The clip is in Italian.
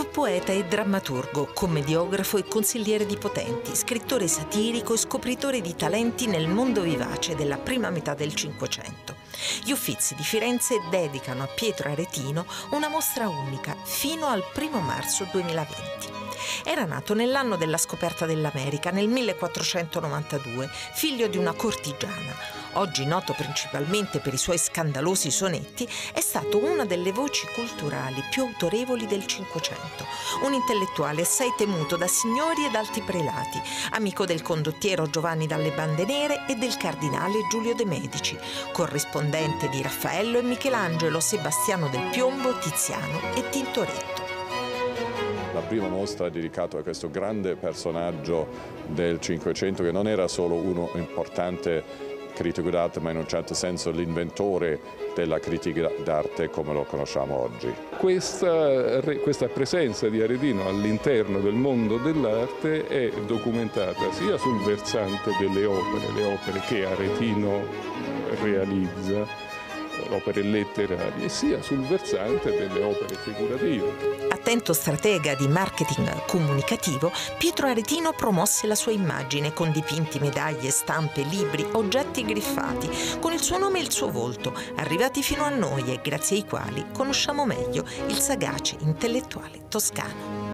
poeta e drammaturgo, commediografo e consigliere di potenti, scrittore satirico e scopritore di talenti nel mondo vivace della prima metà del Cinquecento. Gli Uffizi di Firenze dedicano a Pietro Aretino una mostra unica fino al 1 marzo 2020. Era nato nell'anno della scoperta dell'America, nel 1492, figlio di una cortigiana. Oggi noto principalmente per i suoi scandalosi sonetti, è stato una delle voci culturali più autorevoli del Cinquecento. Un intellettuale assai temuto da signori ed alti prelati, amico del condottiero Giovanni dalle Bande Nere e del cardinale Giulio de' Medici, corrispondente di Raffaello e Michelangelo, Sebastiano del Piombo, Tiziano e Tintoretto. La prima mostra è dedicata a questo grande personaggio del Cinquecento, che non era solo uno importante critico d'arte, ma in un certo senso l'inventore della critica d'arte come lo conosciamo oggi. Questa presenza di Aretino all'interno del mondo dell'arte è documentata sia sul versante delle opere, le opere che Aretino realizza, opere letterarie, sia sul versante delle opere figurative. Attento stratega di marketing comunicativo, Pietro Aretino promosse la sua immagine con dipinti, medaglie, stampe, libri, oggetti griffati, con il suo nome e il suo volto, arrivati fino a noi e grazie ai quali conosciamo meglio il sagace intellettuale toscano.